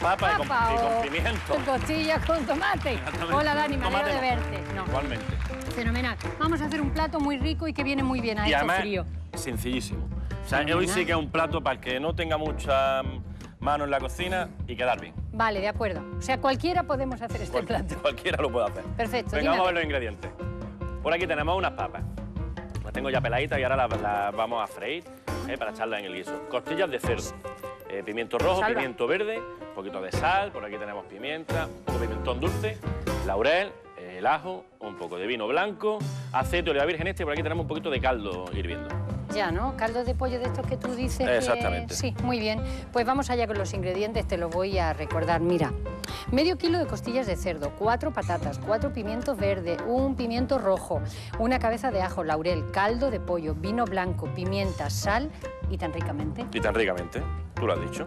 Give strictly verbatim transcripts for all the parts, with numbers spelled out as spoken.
papas y con, Papa y con o pimiento. costillas con tomate. Hola, Dani, me alegro de verte. No. Igualmente. Fenomenal. Vamos a hacer un plato muy rico y que viene muy bien a Y esto además, frío. sencillísimo. O sea, Fenomenal. hoy sí que es un plato para el que no tenga mucha mano en la cocina y quedar bien. Vale, de acuerdo. O sea, cualquiera podemos hacer este Cual- plato. Cualquiera lo puede hacer. Perfecto, Venga, dime vamos a a ver ver. los ingredientes. Por aquí tenemos unas papas. Las tengo ya peladitas y ahora las, las vamos a freír eh, para echarlas en el guiso. Costillas de cerdo, eh, pimiento rojo, Salva. pimiento verde, un poquito de sal, por aquí tenemos pimienta, un poco de pimentón dulce, laurel, eh, el ajo, un poco de vino blanco, aceite de oliva virgen extra y por aquí tenemos un poquito de caldo hirviendo. Ya, ¿no? Caldo de pollo de estos que tú dices. Exactamente. Que... Sí, muy bien. Pues vamos allá con los ingredientes, te lo voy a recordar. Mira, medio kilo de costillas de cerdo, cuatro patatas, cuatro pimientos verdes, un pimiento rojo, una cabeza de ajo, laurel, caldo de pollo, vino blanco, pimienta, sal y tan ricamente. Y tan ricamente, tú lo has dicho.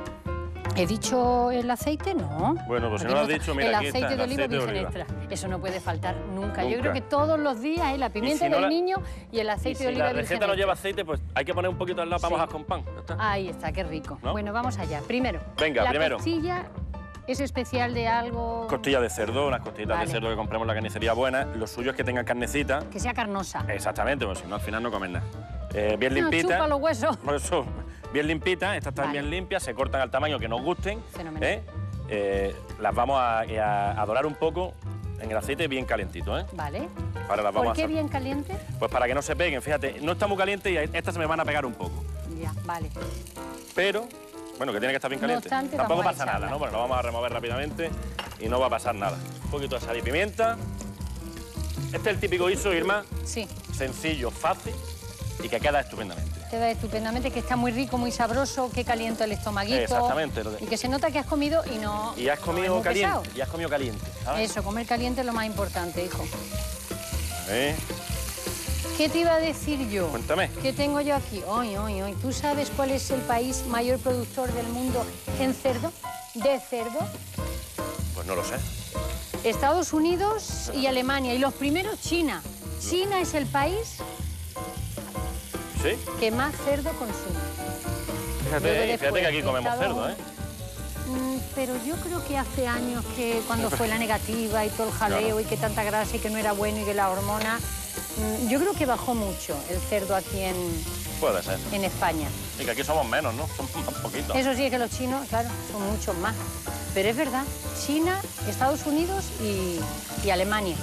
¿He dicho el aceite? No. Bueno, pues si Aquí no lo has está. dicho, mira, el aquí está, aceite el de oliva aceite de virgen oliva. extra. Eso no puede faltar nunca. Yo Nunca. creo que todos los días es la pimienta si no del la- niño y el Y aceite si de oliva la virgen receta no extra. lleva aceite, pues hay que poner un poquito al lado para Sí. mojar con pan. Ya está. Ahí está, qué rico. ¿No? Bueno, vamos allá. Primero, Venga, la primero. costilla es especial de algo Costillas de cerdo, unas costillitas Vale. de cerdo que compramos en la carnicería buena. Lo suyo es que tengan carnecita. que sea carnosa. Exactamente, pues si no al final no comen nada. Eh, bien No, limpita. chupa los huesos. Por eso, bien limpitas, estas están Vale. bien limpias, se cortan al tamaño que nos gusten. Fenomenal. ¿eh? Eh, las vamos a, a- a dorar un poco en el aceite bien calentito, ¿eh? Vale. Ahora las ¿Por vamos qué a hacer. bien caliente? Pues para que no se peguen, fíjate, no está muy caliente y estas se me van a pegar un poco. Ya, vale. Pero, bueno, que tiene que estar bien No caliente. obstante, Tampoco vamos a pasa nada, echarla. ¿no? Porque lo vamos a remover rápidamente y no va a pasar nada. Un poquito de sal y pimienta. Este es el típico guiso, Irma, Sí, sencillo, fácil y que queda estupendamente. queda estupendamente, que está muy rico, muy sabroso, que calienta el estomaguito. Exactamente. lo de- Y que se nota que has comido y no. Y has no comido es muy caliente. pesado. Y has comido caliente, ¿sabes? Eso, comer caliente es lo más importante, hijo. ¿Eh? ¿Qué te iba a decir yo? Cuéntame. ¿Qué tengo yo aquí? Ay, ay, ay. ¿Tú sabes cuál es el país mayor productor del mundo en cerdo? ¿De cerdo? Pues no lo sé. Estados Unidos y Alemania. Y los primeros, China. China es el país ¿Sí? que más cerdo consume. Fíjate, Luego fíjate después, que aquí comemos Estados cerdo, ¿eh? Mm, pero yo creo que hace años que cuando fue la negativa y todo el jaleo No, no. y que tanta grasa y que no era bueno y que la hormona, mm, yo creo que bajó mucho el cerdo aquí en, Puede ser. en España. Y que aquí somos menos, ¿no? Somos más poquitos. Eso sí es que los chinos, claro, son muchos más. Pero es verdad, China, Estados Unidos y, y Alemania.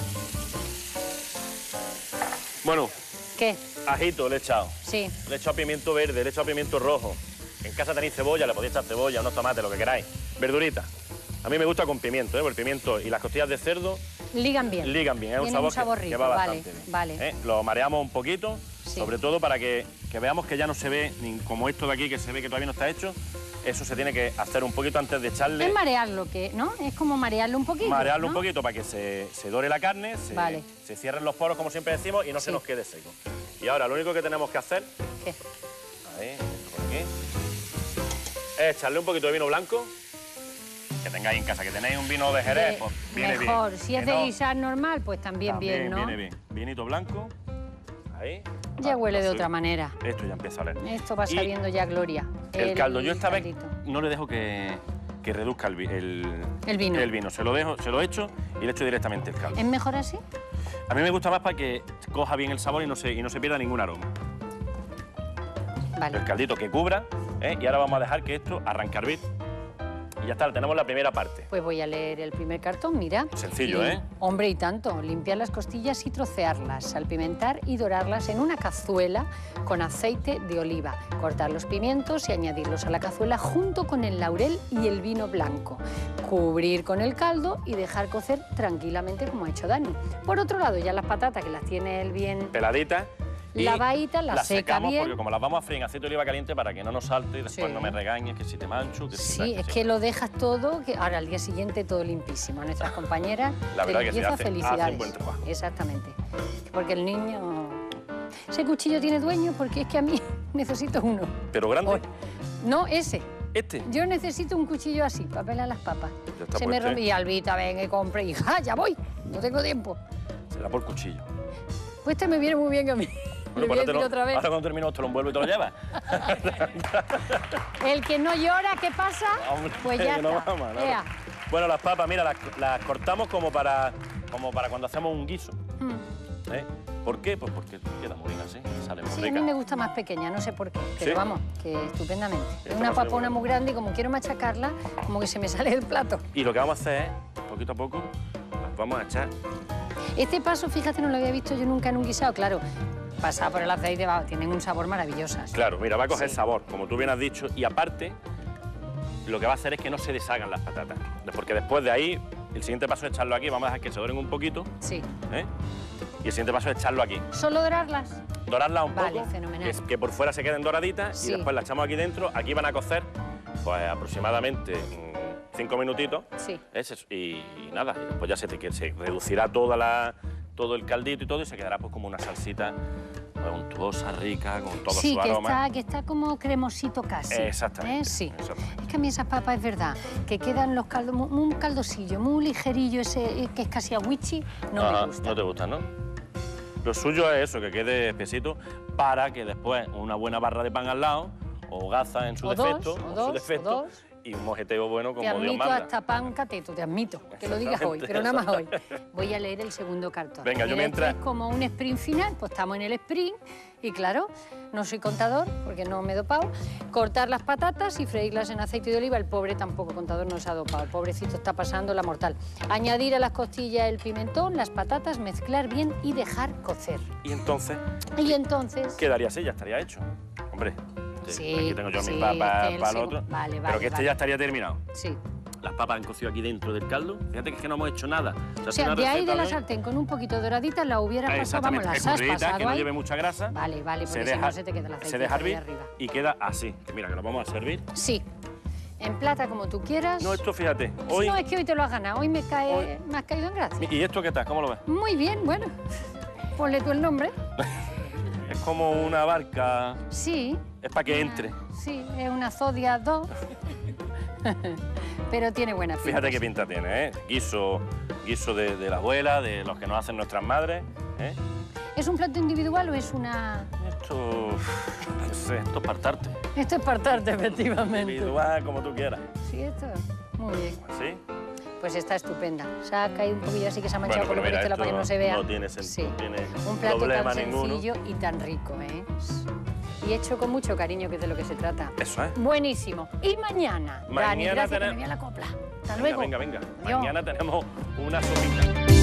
Bueno, ¿Qué? ajito le he echado. Sí, Le he echado pimiento verde, le he echado pimiento rojo. En casa tenéis cebolla, le podéis echar cebolla, unos tomates, lo que queráis. Verdurita. A mí me gusta con pimiento, ¿eh? Porque el pimiento y las costillas de cerdo ligan bien. ligan bien. Es un Tienen sabor, un sabor que, rico, que va vale, bastante bien. vale. ¿Eh? Lo mareamos un poquito, Sí. sobre todo para que, que veamos que ya no se ve, ni como esto de aquí, que se ve que todavía no está hecho. Eso se tiene que hacer un poquito antes de echarle. Es marearlo, que, ¿no? Es como marearlo un poquito. Marearlo un ¿no? poquito para que se, se dore la carne, se, Vale. se cierren los poros, como siempre decimos, y no Sí. se nos quede seco. Y ahora lo único que tenemos que hacer, ¿Qué? ahí, por aquí, es echarle un poquito de vino blanco, que tengáis en casa, que tenéis un vino de Jerez, De- pues viene mejor. bien. Si es Que de no, guisar normal, pues también, también bien, ¿no? viene bien. Vinito blanco, ahí. Ya Ah, huele de lo otra suyo. manera. Esto ya empieza a oler. Esto va Y sabiendo ya gloria. El, caldo, yo esta vez caldito. no le dejo que, que reduzca el, vi- el, El vino. el vino. Se lo dejo, se lo echo y le echo directamente el caldo. ¿Es mejor así? A mí me gusta más para que coja bien el sabor y no se, y no se pierda ningún aroma. Vale. El caldito que cubra, ¿eh? Y ahora vamos a dejar que esto arranque a hervir. Y ya está, tenemos la primera parte. Pues voy a leer el primer cartón, mira. Sencillo, Lim- ¿eh? Hombre, y tanto. Limpiar las costillas y trocearlas, salpimentar y dorarlas en una cazuela con aceite de oliva. Cortar los pimientos y añadirlos a la cazuela junto con el laurel y el vino blanco. Cubrir con el caldo y dejar cocer tranquilamente como ha hecho Dani. Por otro lado, ya las patatas, que las tiene él bien Peladitas. Y lavaditas, las las seca secamos bien. porque como las vamos a freír en aceite de oliva caliente para que no nos salte y después Sí. no me regañes, que si te mancho, que si... Sí, es que lo dejas todo, que ahora al día siguiente todo limpísimo. Nuestras compañeras La verdad de que sí, limpieza, hacen- felicidades. hacen buen trabajo. Exactamente. Porque el niño... Ese cuchillo tiene dueño porque es que a mí necesito uno. Pero grande. Hoy. No, ese. Este. Yo necesito un cuchillo así, para pelar las papas. Ya está Se me puesto, rompe. ¿eh? Y Albita, ven y compre. Y ¡ja, ya voy! No tengo tiempo. Será por cuchillo. Pues este me viene muy bien a mí. Bueno, voy a pues decir ahora, te otra lo, vez. ahora cuando terminemos te lo envuelvo y te lo llevas. El que no llora, ¿qué pasa? Hombre, Pues ya que no está. vamos, no. Ea. Bueno, las papas, mira, las, las cortamos como para, como para cuando hacemos un guiso. Mm. ¿eh? ¿Por qué? Pues porque queda muy bien así, sale muy Sí, a rica. mí me gusta más pequeña, no sé por qué, pero ¿Sí? vamos, que estupendamente. Es Esta una va a ser papona buena. muy grande y como quiero machacarla, como que se me sale del plato. Y lo que vamos a hacer es, poquito a poco, las vamos a echar. Este paso, fíjate, no lo había visto yo nunca en un guisado, claro. Pasada por el aceite, va, tienen un sabor maravilloso. Claro, mira, va a coger Sí. sabor, como tú bien has dicho, y aparte, lo que va a hacer es que no se deshagan las patatas. Porque después de ahí, el siguiente paso es echarlo aquí, vamos a dejar que se doren un poquito, Sí. ¿eh? Y el siguiente paso es echarlo aquí. ¿Solo dorarlas? Dorarlas un Vale, poco, fenomenal. que, que por fuera se queden doraditas Sí. y después las echamos aquí dentro. Aquí van a cocer pues aproximadamente mm, cinco minutitos. Sí. Es eso, y, y nada, y después ya se, te, que se reducirá toda la, todo el caldito y todo y se quedará pues como una salsita pues, untuosa, rica, con todo Sí, su que aroma. está, que está como cremosito casi. Exactamente, ¿eh? Sí. exactamente. Es que a mí esas papas es verdad, que quedan los caldos, muy- un caldosillo, muy ligerillo, ese que es casi agüichi, no Ajá, me gusta. No te gustan, ¿no? Lo suyo es eso, que quede espesito para que después una buena barra de pan al lado o gaza en su O dos, defecto, o en dos, su o defecto dos. y un mojeteo bueno Te como Dios admito manda. hasta pan cateto, te admito, que lo digas hoy, Exactamente, pero nada más hoy. Voy a leer el segundo cartón. Venga, yo El mientras- este es como un sprint final, pues estamos en el sprint y claro, no soy contador porque no me he dopado. Cortar las patatas y freírlas en aceite de oliva. El pobre tampoco contador no se ha dopado, el pobrecito está pasando la mortal. Añadir a las costillas el pimentón, las patatas, mezclar bien y dejar cocer. Y entonces Y entonces... quedaría así, ya estaría hecho. Hombre, Sí, aquí tengo yo sí, mis papas que el para el segu- otro. vale, pero vale, que este vale. ya estaría terminado. Sí. Las papas han cocido aquí dentro del caldo. Fíjate que es que no hemos hecho nada. O sea, de ahí de la hoy. sartén con un poquito doradita la hubiera pasado, vamos, Exactamente, las has escurridita, pasado que no ahí. lleve mucha grasa. Vale, vale, porque si no se te queda el aceite se deja por ahí hervir arriba. y queda así. Que mira, que lo vamos a servir. Sí, en plata como tú quieras. No, esto fíjate, hoy... No, es que hoy te lo has ganado, hoy me, cae, Hoy- me has caído en gracia. ¿Y esto qué tal? ¿Cómo lo ves? Muy bien, bueno, ponle tú el nombre. Es como una barca, Sí. es para que entre. Sí, es una Zodia dos, pero tiene buena pinta. Fíjate qué sí. pinta tiene, ¿eh? Guiso, guiso de, de la abuela, de los que nos hacen nuestras madres, ¿eh? ¿Es un plato individual o es una...? Esto, no sé, esto es partarte. Esto es partarte, efectivamente. Individual, como tú quieras. Sí, esto, muy bien. ¿Sí? Pues está estupenda. Se ha caído un poquillo así que se ha manchado Bueno, por pero lo mira, visto para que esto no se vea. no tiene sen- Sí. no tiene Un plato problema tan ninguno. sencillo y tan rico, ¿eh? Y hecho con mucho cariño, que es de lo que se trata. Eso es. Buenísimo. Y mañana, Mañana Dani, gracias, que tenemos- me voy a la copla. Hasta Venga, luego. venga, venga. Adiós. Mañana tenemos una sopita.